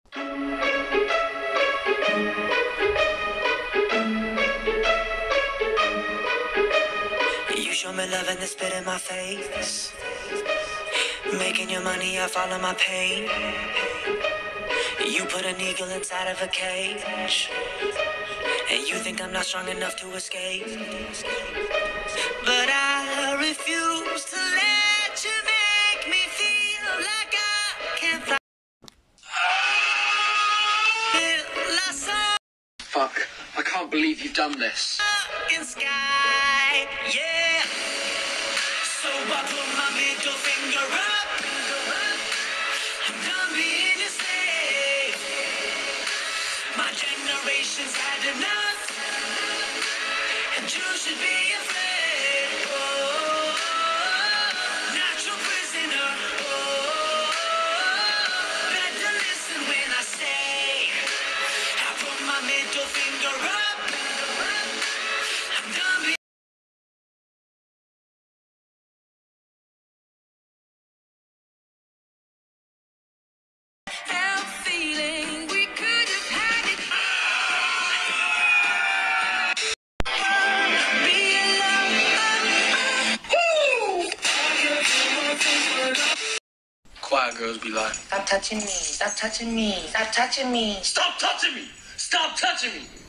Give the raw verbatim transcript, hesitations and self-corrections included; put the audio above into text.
You show me love and then spit in my face. Making your money, I follow my pain. You put an eagle inside of a cage, and you think I'm not strong enough to escape. But I refuse to let you make me feel like I can't fly. Fuck, I can't believe you've done this. In sky, yeah. So I put my middle finger up. I'm done being a slave. My generation's had enough, and you should be afraid. Oh, natural prisoner. Oh, better listen when I say I put my middle finger up. I'm done being. Quiet girls be like, Stop touching me, stop touching me, stop touching me. stop touching me! Stop touching me!